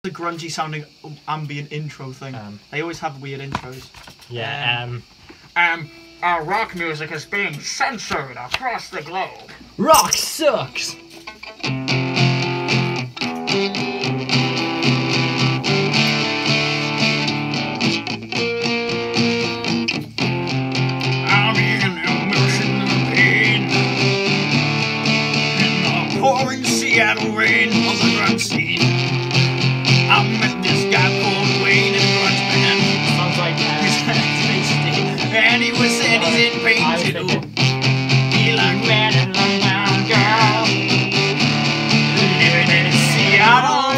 the grungy sounding ambient intro thing. They always have weird intros. Yeah. Our rock music is being censored across the globe. Rock sucks. I'm in emotional pain in the pouring Seattle rain of the grunge scene. I met this guy called Wayne in a grunge band. Sounds like And he was said he's in pain too. He liked man and love girl living in Seattle.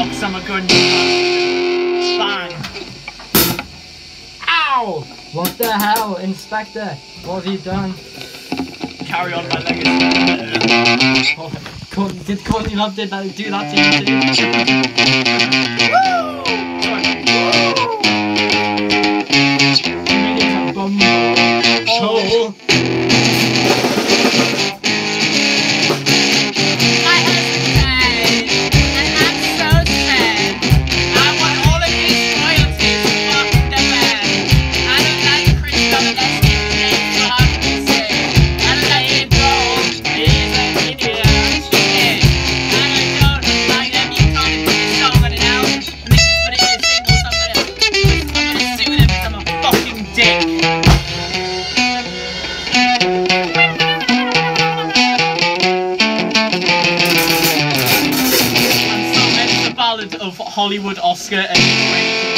box, I'm a good bang. Ow! What the hell, Inspector? What have you done? Carry on my legacy. Oh, did Courtney Love do that to you too? You made it a bum. Oh. My husband's dead, and I'm so sad. I want all of these royalties. Fuck the man. I don't like Chris unless he pays for music. I don't like him gold. He's an idiot. Shit. And I don't like them. You can't put this song on an album. And they just put it in a single, so I'm gonna sue them because I'm a fucking dick. Ballad of Hollywood Oscar and